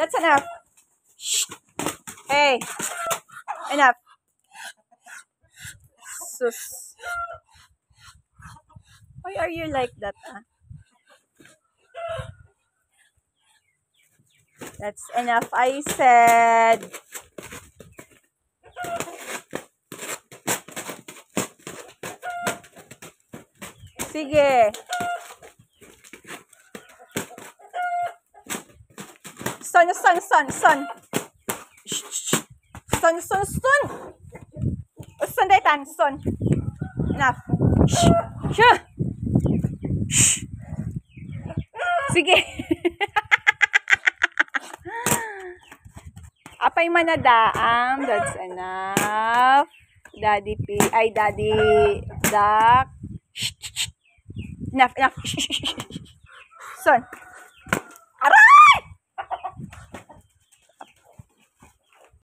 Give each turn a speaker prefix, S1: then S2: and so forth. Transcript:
S1: That's enough. Shh. Hey. Enough. Sus. Why are you like that? That's enough, I said. Sige. Son. Son. Son daytan, son. Enough. Shh. Sige. Apay manadaam, that's enough. Daddy Duck. Enough. Son.